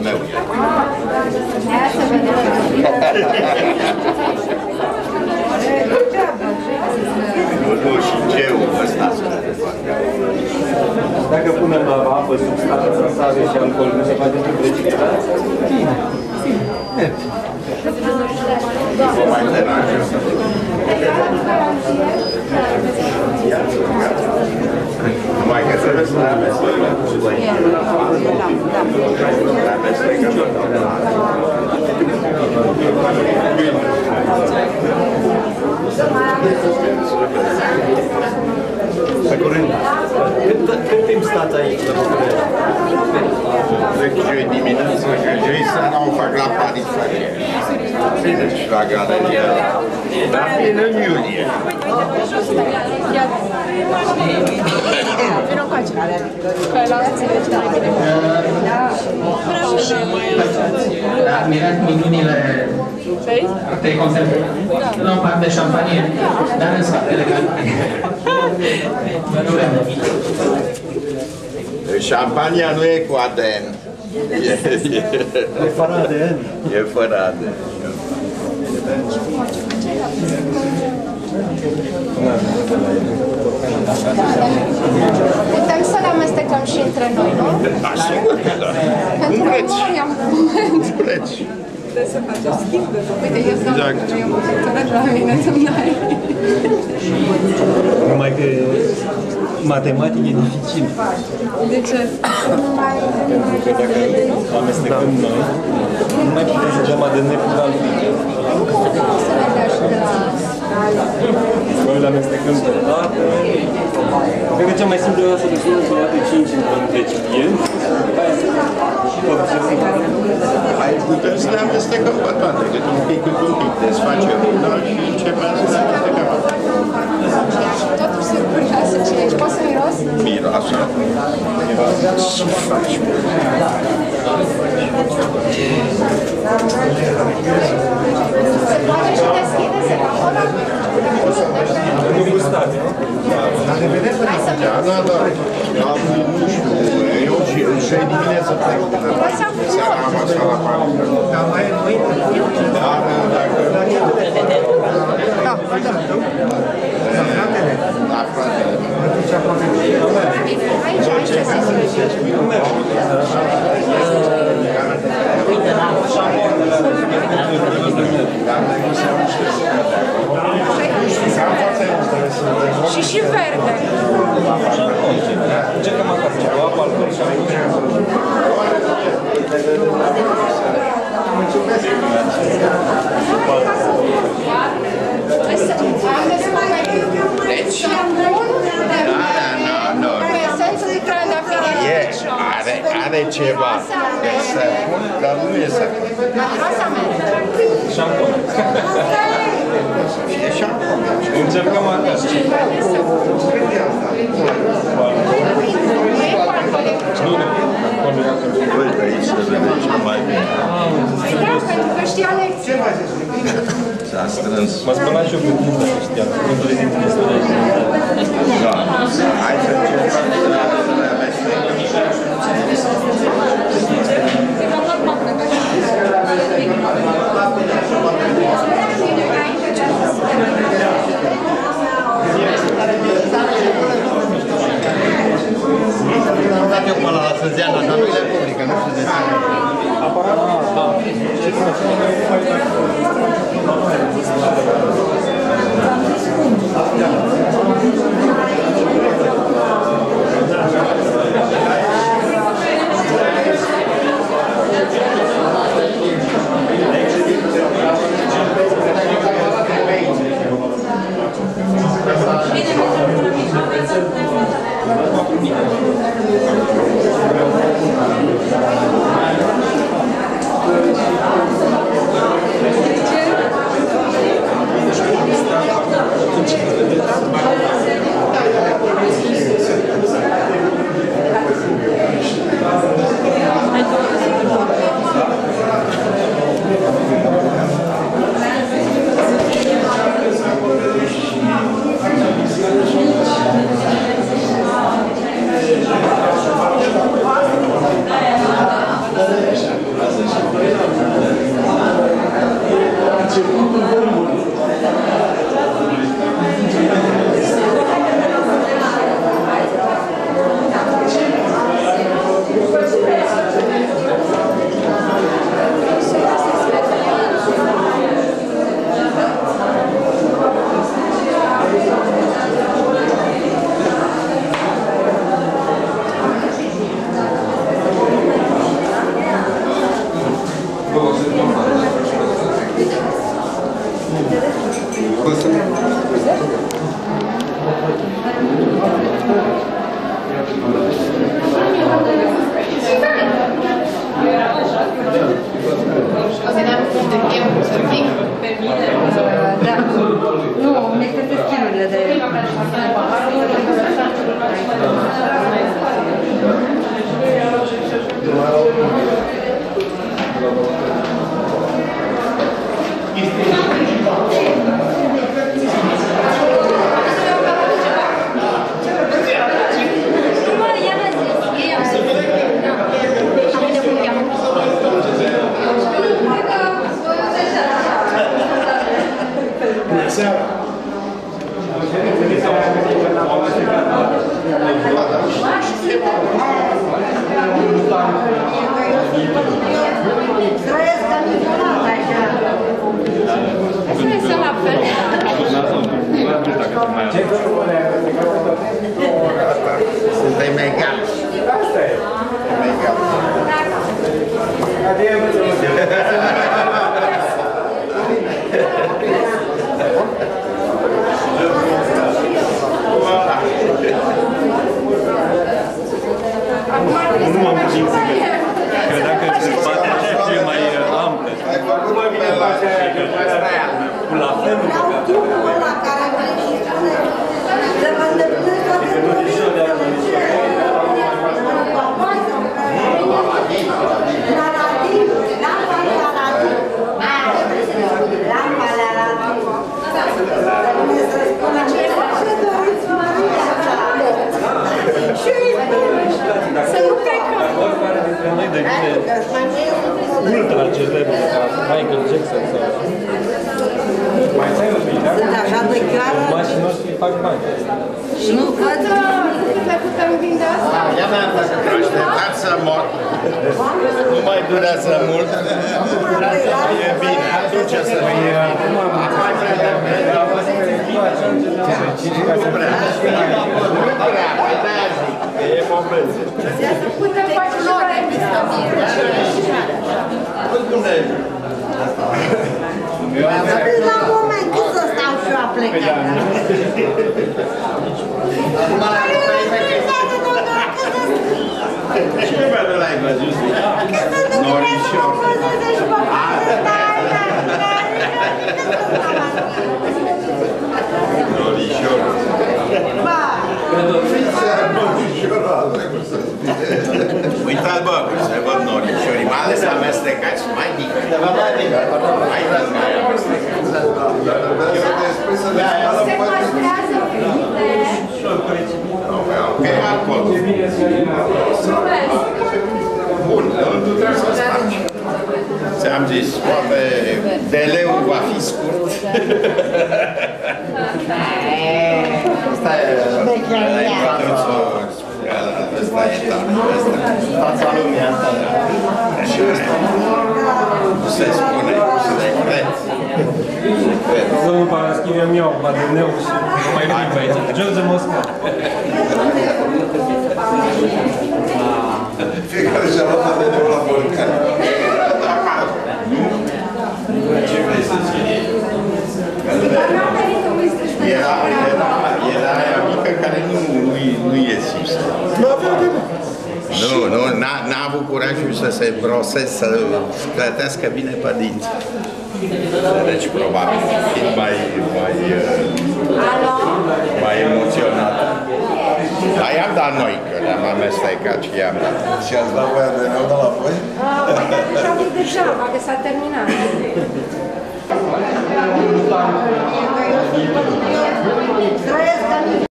meu. Nu, și ceul ăsta să ne facă. Dacă punem apă, substanță, sare și alcool, nu se face într-un precipitat? Bine, merge. O mai deranjăm. Numai că trebuie să ne amestecăm. Ne amestecăm. Pe curând. Cât timp stați aici la București? Cred că joi dimineața, că joi seara o fac la Paris. Deci la galeria. Dar vin în iulie. Vino încoace. Că la înțelegi mai bine. Admirați minunile artei contemporane. Nu am part de șampanie, dar în spatele galerie. Șampania nu e cu aden. E fără ADN. E fără aden. Putem să-l amestecăm și între noi, nu? Da, sigur că da. Pentru memoria în moment. Pleci. Trebuie să facem schimb. Uite, eu stau cu eu mulțumesc la mine semnare. Numai că matematic e dificil. De ce? Pentru că dacă amestecăm noi, nu mai putem să dăm ADN plural. Să ne dea și de la... Noi le amestecăm pe dată. Cred că cea mai simplă dată de sună să de 5 într-un recipient. Hai, putem să le amestecăm pe toate, cât un pic, desfacem una și începem să le amestecăm. Și totuși se curioasă ce ești. Poți să miros? Miroasă. Să faci. Se poate și deschide semafora? Nu gustați. Hai să miros. Da. Nu știu, eu și dimineața plec până seara am asta la Paris. Dar dacă... Da. La fratele. Aici, aici se zice. Și verde. Încercăm măcar cu apă, alcool și Deci, are ceva de săpun, dar nu e săpun. șampon. E șampon. Încercăm acasă. Uite aici să vedem ce mai bine. Pentru că știa lecție. S-a strâns. M-a spălat și eu cu tinta, să știam. Între dintre studii. Da. Hai să încercăm să le amestecăm. Am dat eu până la Săzeana, dar nu le publică, nu știu de ce. Aparat? Da. Ce facem? O să dea de chef, să pic. Da. Nu, ne găsesc chilurile de... Suntem egali. Nu m-am prins că credeam că dezbaterea ar fi mai amplă. La fel nu Să nu plecăm! oricare dintre noi devine ultra celebru, ca Michael Jackson sau... Sunt așa de chiară Mașii noștri fac bani. și nu văd... Cât le putem vinde asta? Ia mea, așteptați să mor. Nu mai durează mult. E bine, atunci să fie bine. Nu prea. E moment. Să putem face flore, La moment, cât să stau și eu a plecat? Ce vreau de la ai văzut? Norișor. Norișor. Uitați, bă, se văd norișorii, mai ales amestecați, mai mic. Mai amestecați. Se păstrează Ok, acolo. Bun, tu trebuie să spargi. Ți-am zis, poate deleul va fi scurt. Asta e fața lumii asta. Nu se spune, nu se cred. Domnul Paraschiv, eu mi-au badeneu și nu mai vin pe aici. George Mosca. Fiecare și-a luat badeneu la Balcan. Ce vrei să zici? Era aia mică care nu e simță. Nu, n-a avut curajul să se broseze, să clătească bine pe dinți. Deci, probabil, fiind mai emoționat. Dar i-am dat noi, că le-am amestecat și i-am dat. Și ați dat voia de rău de la voi? deja de deja, că s-a terminat. Trăiesc